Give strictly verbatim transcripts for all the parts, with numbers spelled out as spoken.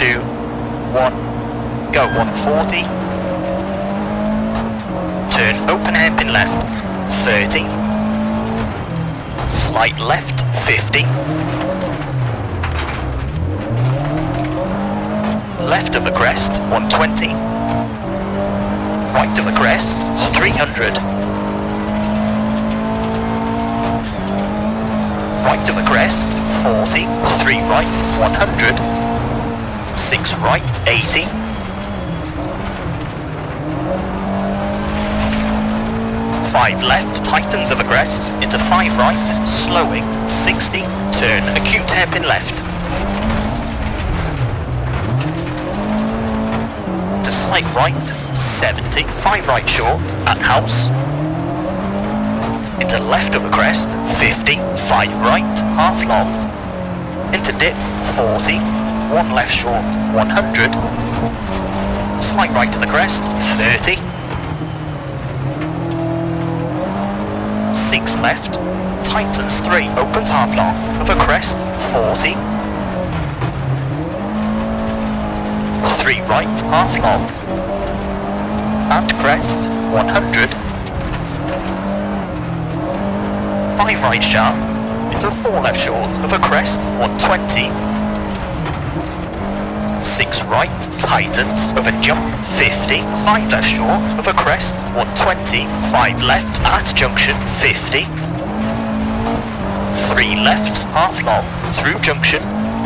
two, one, go one forty, turn open hairpin left, thirty, slight left, fifty, left of a crest, one twenty, right of a crest, three hundred, right of a crest, forty, three right, one hundred, six right, eighty, five left, tightens of a crest, into five right, slowing, sixty, turn acute hairpin left, to slight right, seventy, five right short, at house, into left of a crest, fifty, five right, half long, into dip, forty, one left short, one hundred, slight right of the crest, thirty, six left, tightens three, opens half long, of a crest, forty, three right, half long, and crest, one hundred, five right sharp, into four left short, of a crest, one twenty, six right, tightens, of a jump, fifty, five left short, of a crest, one twenty, five left, at junction, fifty, three left, half long, through junction,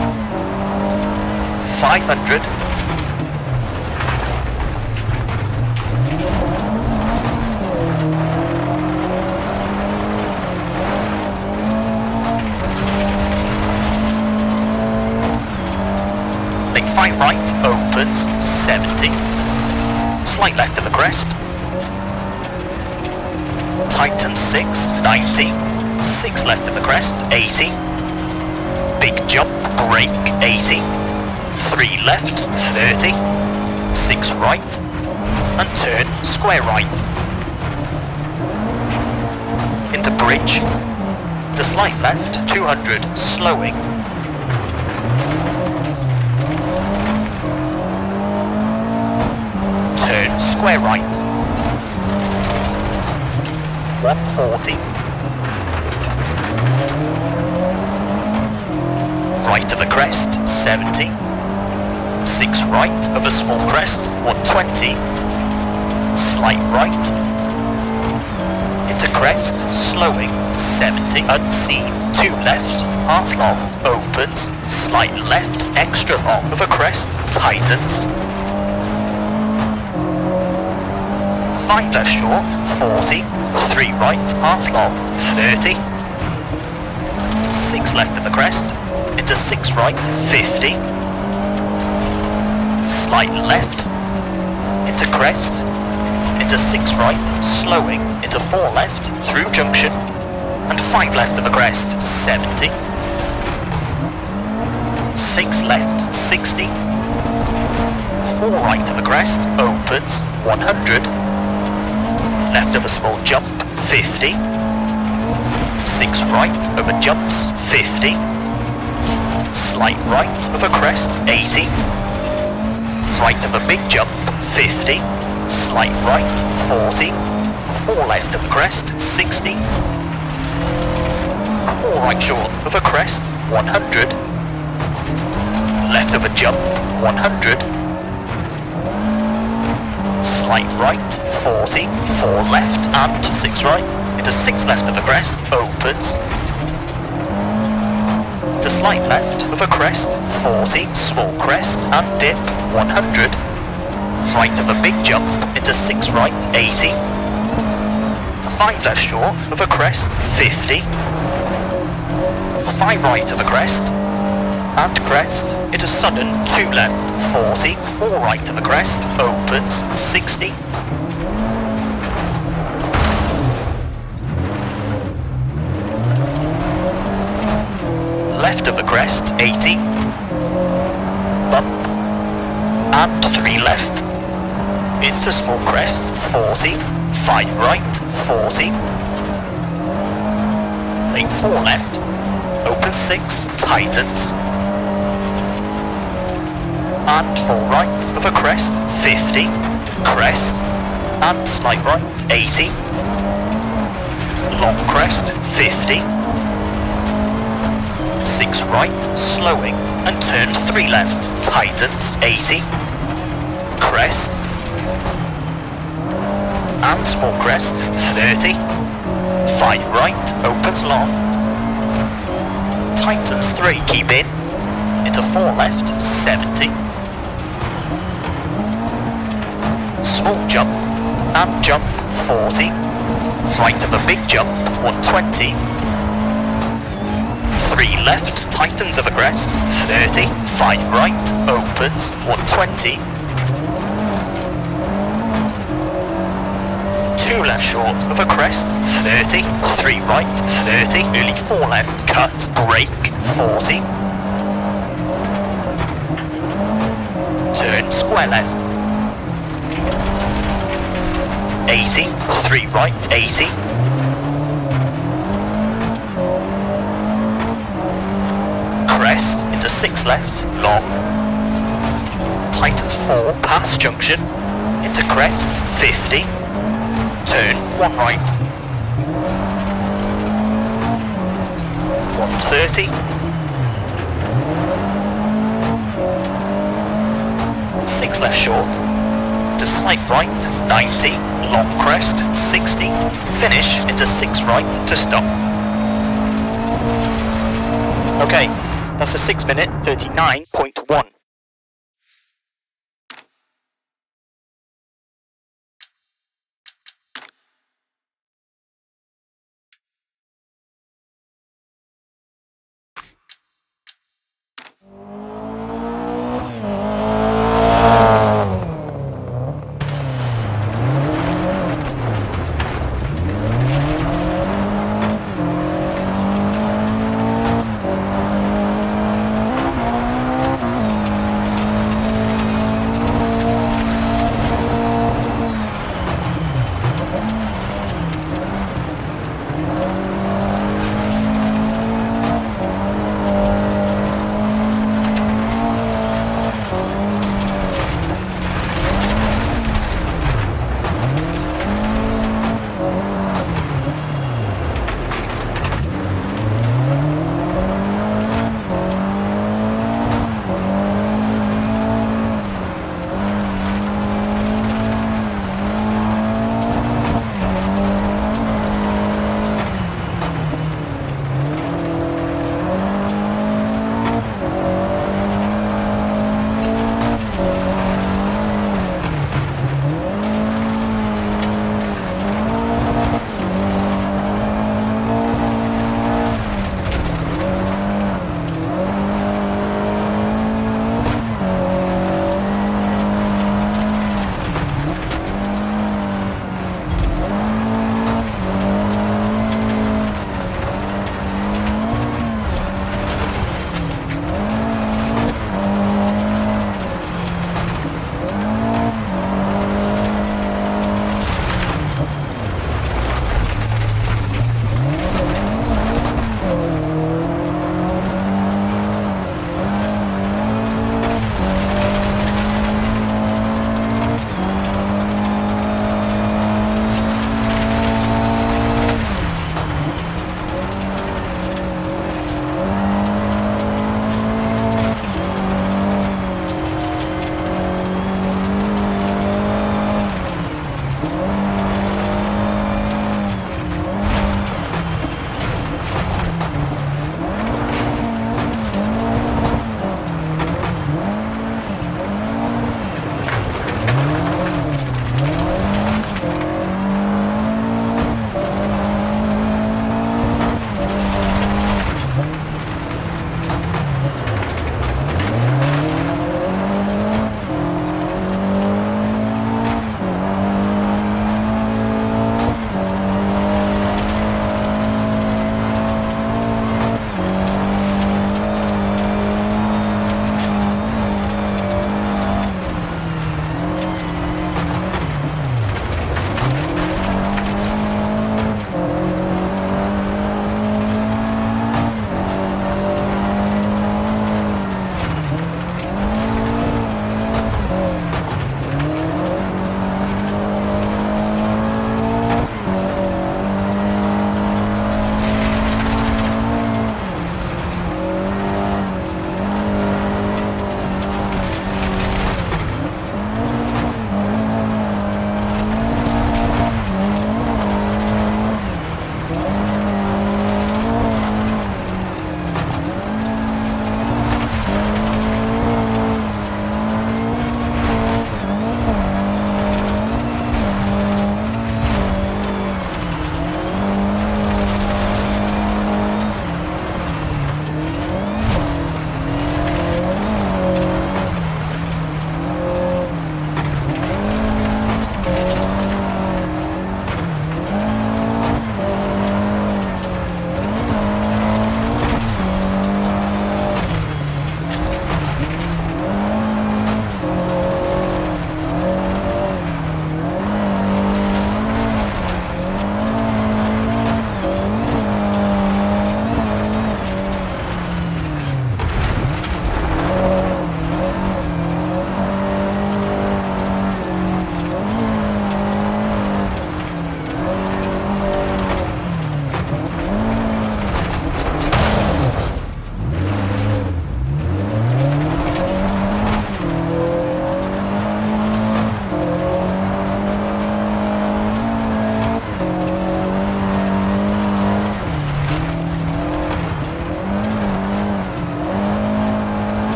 five hundred, five right, opens, seventy, slight left of the crest, tightens six, ninety, six left of the crest, eighty, big jump, brake, eighty, three left, thirty, six right, and turn, square right, into bridge, to slight left, two hundred, slowing, turn square right, one forty, right of a crest, seventy, six right of a small crest, one twenty, slight right, into crest, slowing, seventy, unseen, two left, half long, opens, slight left, extra long of a crest, tightens, five left short, forty, three right, half long, thirty, six left of the crest, into six right, fifty, slight left, into crest, into six right, slowing, into four left, through junction, and five left of the crest, seventy, six left, sixty, four right of the crest, opens, one hundred, left of a small jump, fifty, six right over jumps, fifty, slight right of a crest, eighty, right of a big jump, fifty, slight right, forty, four left of a crest, sixty, four right short of a crest, one hundred, left of a jump, one hundred, slight right, forty, four left and six right, into six left of a crest, opens, to slight left of a crest, forty, small crest and dip, one hundred, right of a big jump, into six right, eighty, five left short of a crest, fifty, five right of a crest, and crest, into sudden, two left, forty, four right of a crest, opens, sixty, left of a crest, eighty, bump, and three left, into small crest, forty, five right, forty, lane four left, opens six, tightens, and full right of a crest, fifty, crest, and slight right, eighty, long crest, fifty, six right, slowing, and turn three left, tightens, eighty, crest, and small crest, thirty, five right, opens long, tightens three, keep in, into four left, seventy, small jump, and jump, forty, right of a big jump, one twenty, three left, tightens of a crest, thirty, five right, opens, one twenty, two left short of a crest, thirty, three right, thirty, early four left, cut, brake, forty, turn square left, eighty, three right, eighty, crest into six left, long, tightens four, pass junction, into crest, fifty, turn one right, one thirty, six left short, to slight right, ninety, long crest, sixty, finish into six right to stop. Okay, that's a six minute thirty-nine point one.